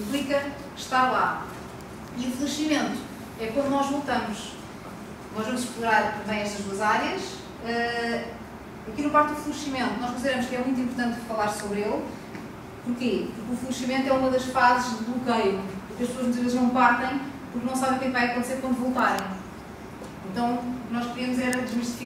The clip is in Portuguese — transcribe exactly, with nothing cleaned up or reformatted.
implica estar lá. E o florescimento é quando nós voltamos. Nós vamos explorar também estas duas áreas. Uh, aqui no parte do florescimento, nós consideramos que é muito importante falar sobre ele. Porquê? Porque o florescimento é uma das fases de bloqueio, porque as pessoas muitas vezes não partem porque não sabem o que vai acontecer quando voltarem. Então, o que nós queríamos era desmistificar